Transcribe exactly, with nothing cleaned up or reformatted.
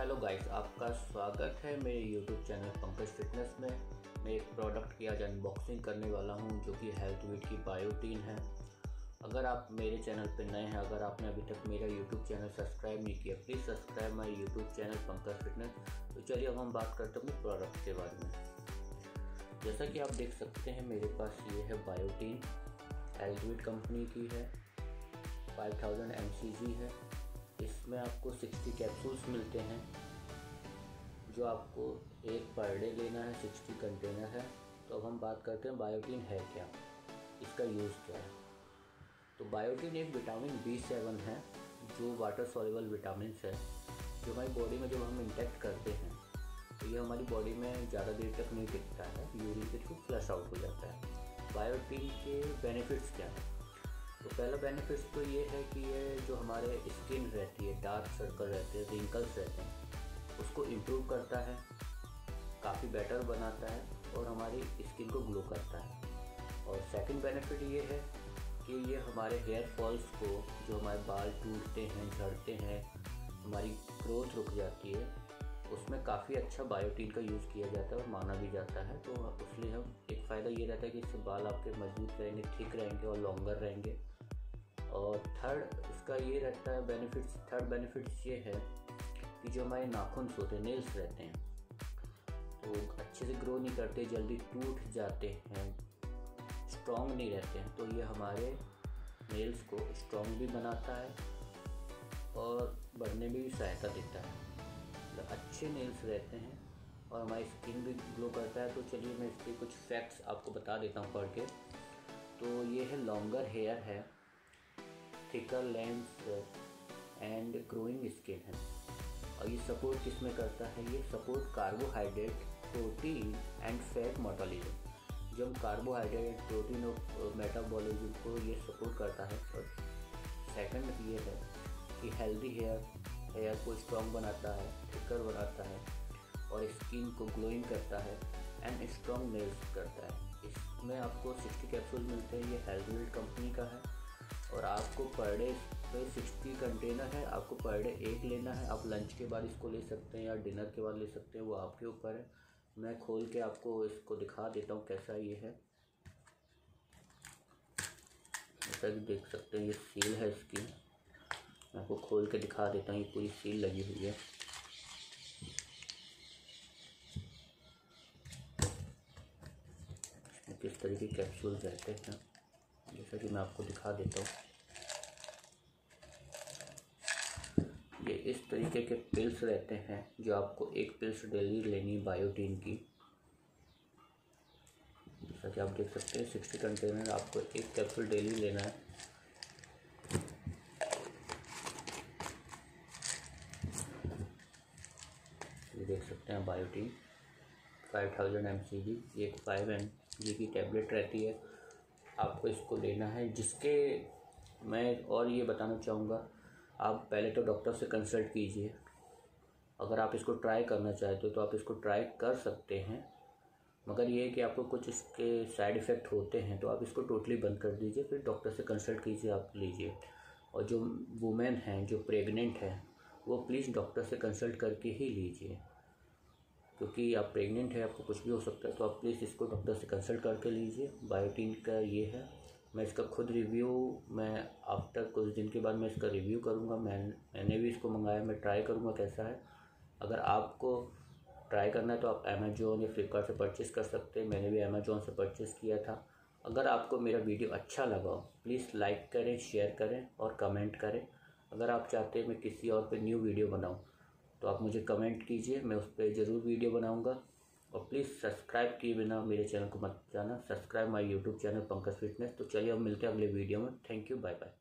Hello guys, आपका स्वागत है मेरे यूट्यूब चैनल पंकज फिटनेस में। मैं एक प्रोडक्ट की आज अनबॉक्सिंग करने वाला हूं जो कि हेल्थविट की बायोटीन है। अगर आप मेरे चैनल पर नए हैं, अगर आपने अभी तक मेरा यूट्यूब चैनल सब्सक्राइब नहीं किया, please subscribe my YouTube channel Pankaj fitness. तो चलिए अब हम बात करते हैं प्रोडक्ट के बारे में। जैसा कि आप देख सकते हैं मेरे पास ये है बायोटीन, हेल्थविट कंपनी की है, five thousand M C G है। इसमें आपको साठ कैप्सूल्स मिलते हैं जो आपको एक पर डे लेना है। साठ कंटेनर है। तो अब हम बात करते हैं बायोटीन है क्या, इसका यूज़ क्या है। तो बायोटीन एक विटामिन बी सेवन है जो वाटर सॉल्युबल विटामिन है, जो हमारी बॉडी में जब हम इंटेक्ट करते हैं तो ये हमारी बॉडी में ज़्यादा देर तक नहीं टिकता है, यूरिन के थ्रू फ्लश आउट हो जाता है। बायोटीन के बेनिफिट्स क्या हैं? तो पहला बेनिफिट्स तो ये है कि ये जो हमारे स्किन रहती है, डार्क सर्कल रहते हैं, रिंकल्स रहते हैं, उसको इम्प्रूव करता है, काफ़ी बेटर बनाता है और हमारी स्किन को ग्लो करता है। और सेकंड बेनिफिट ये है कि ये हमारे हेयर फॉल्स को, जो हमारे बाल टूटते हैं, झड़ते हैं, हमारी ग्रोथ रुक जाती है, उसमें काफ़ी अच्छा बायोटीन का यूज़ किया जाता है और माना भी जाता है। तो इसलिए हम एक फ़ायदा ये रहता है कि इससे बाल आपके मजबूत रहेंगे, ठीक रहेंगे और लॉन्गर रहेंगे। और थर्ड इसका ये रहता है बेनिफिट्स थर्ड बेनिफिट्स ये है कि जो हमारे नाखून होते हैं, नेल्स रहते हैं, तो अच्छे से ग्रो नहीं करते, जल्दी टूट जाते हैं, स्ट्रॉन्ग नहीं रहते हैं। तो ये हमारे नेल्स को स्ट्रॉन्ग भी बनाता है और बढ़ने में भी सहायता देता है। अच्छे नेल्स रहते हैं और हमारी स्किन भी ग्लो करता है। तो चलिए मैं इसके कुछ फैक्ट्स आपको बता देता हूँ पढ़ के। तो ये है लॉन्गर हेयर है, thicker lens and growing skin है। और ये सपोर्ट किसमें करता है? ये support carbohydrate, protein and fat metabolism. जो हम कार्बोहाइड्रेट, प्रोटीन और मेटाबॉलिज्म को ये सपोर्ट करता है। और सेकंड ये है कि हेल्दी हेयर हेयर को स्ट्रॉन्ग बनाता है, थिकर बनाता है और स्किन को ग्लोइंग करता है एंड स्ट्रॉन्ग नेल्स करता है। इसमें आपको साठ कैप्सूल मिलते हैं। ये हेल्थविट कंपनी का है और आपको पर डे पे साठ कंटेनर है, आपको पर डे एक लेना है। आप लंच के बाद इसको ले सकते हैं या डिनर के बाद ले सकते हैं, वो आपके ऊपर है। मैं खोल के आपको इसको दिखा देता हूँ कैसा ये है। जैसा कि देख सकते हैं ये सील है इसकी, मैं आपको खोल के दिखा देता हूँ। ये पूरी सील लगी हुई है। इसमें किस तरीके के कैप्सूल रहते हैं जैसा कि मैं आपको दिखा देता हूँ। ये इस तरीके के पिल्स रहते हैं जो आपको एक पिल्स डेली लेनी है बायोटीन की। जैसा कि आप देख सकते हैं साठ कंटेनर, आपको एक कैप्सूल डेली लेना है। ये देख सकते हैं biotin five thousand M C G, एक फाइव एम जी की टैबलेट रहती है। आपको इसको लेना है। जिसके मैं और ये बताना चाहूँगा, आप पहले तो डॉक्टर से कंसल्ट कीजिए। अगर आप इसको ट्राई करना चाहते हो तो आप इसको ट्राई कर सकते हैं, मगर ये है कि आपको कुछ इसके साइड इफ़ेक्ट होते हैं तो आप इसको टोटली बंद कर दीजिए, फिर डॉक्टर से कंसल्ट कीजिए, आप लीजिए। और जो वुमेन हैं, जो प्रेग्नेंट हैं, वो प्लीज़ डॉक्टर से कंसल्ट करके ही लीजिए, क्योंकि आप प्रेग्नेंट है, आपको कुछ भी हो सकता है। तो आप प्लीज़ इसको डॉक्टर से कंसल्ट करके लीजिए। बायोटीन का ये है। मैं इसका खुद रिव्यू मैं आफ्टर कुछ दिन के बाद मैं इसका रिव्यू करूँगा। मैं मैंने भी इसको मंगाया, मैं ट्राई करूँगा कैसा है। अगर आपको ट्राई करना है तो आप अमेजोन या फ्लिपकार्ट से परचेज़ कर सकते हैं। मैंने भी अमेजोन से परचेज़ किया था। अगर आपको मेरा वीडियो अच्छा लगा हो, प्लीज़ लाइक करें, शेयर करें और कमेंट करें। अगर आप चाहते हैं मैं किसी और पे न्यू वीडियो बनाऊँ तो आप मुझे कमेंट कीजिए, मैं उस पर ज़रूर वीडियो बनाऊंगा। और प्लीज़ सब्सक्राइब किए बिना मेरे चैनल को मत जाना। Subscribe my YouTube channel Pankaj fitness. तो चलिए अब मिलते हैं अगले वीडियो में। Thank you, bye bye.